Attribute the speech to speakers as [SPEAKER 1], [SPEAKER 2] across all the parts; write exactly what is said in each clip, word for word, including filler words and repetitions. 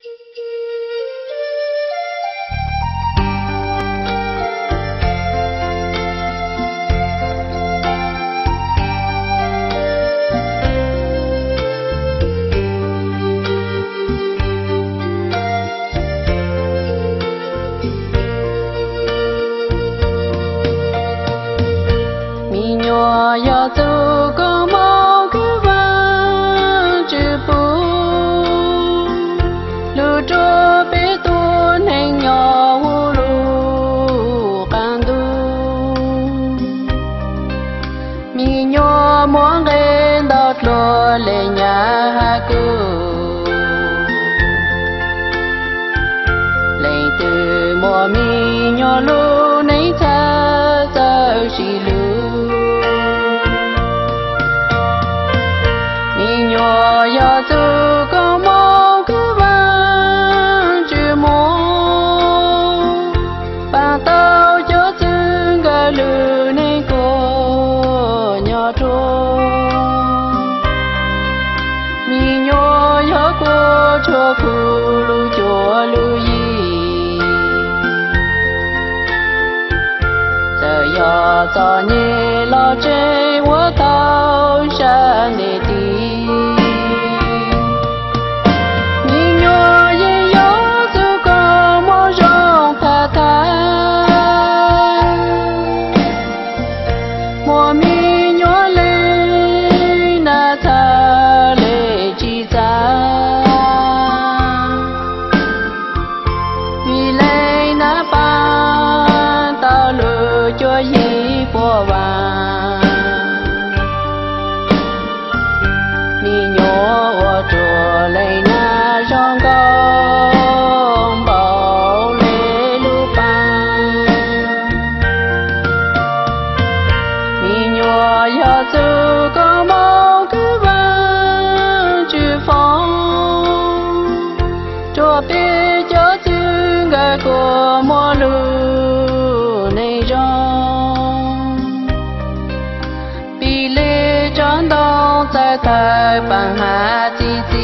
[SPEAKER 1] ya tu có mau cứ vang chữ pu lu cho bé tu nên nhỏ u lu can du mi nhỏ muốn lên đọt lo lên nhà cứ lên từ mùa mi nhỏ lu nấy cha cha chỉ lu ya tu có mau cứ vang chữ mô bà tao cho từng cái lư nên cô nhỏ trô mi nhỏ ya cô cho phụ lu cho lu yi giờ ya cho nhẹ lo chế wo tao shan để đi cho yi po va mi nhỏ ô trò lấy na rong gong bảo lê lu pa mi nhỏ ya tu có mau cứ vang chữ phong cho bé cho từng cái của mua lu này在台湾下自己，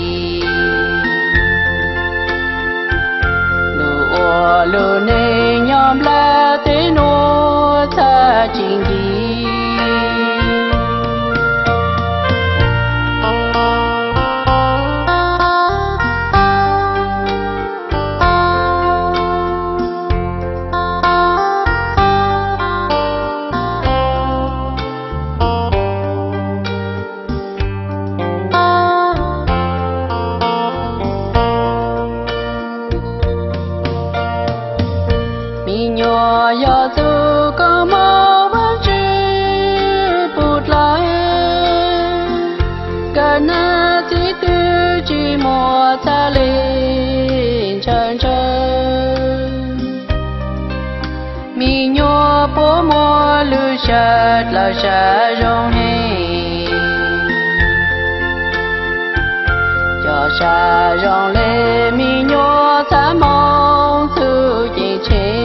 [SPEAKER 1] 路我路你娘来对我才经历。nhỏ ya tu có mau vẫn chưa bụt lại cả na chỉ tư chỉ mùa ta lên chân chân mi nhỏ bố mùa lưu chợt là cha rong hè cho cha rong lên mi nhỏ ta mong thư gì chế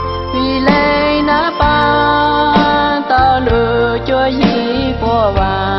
[SPEAKER 1] cho yi po va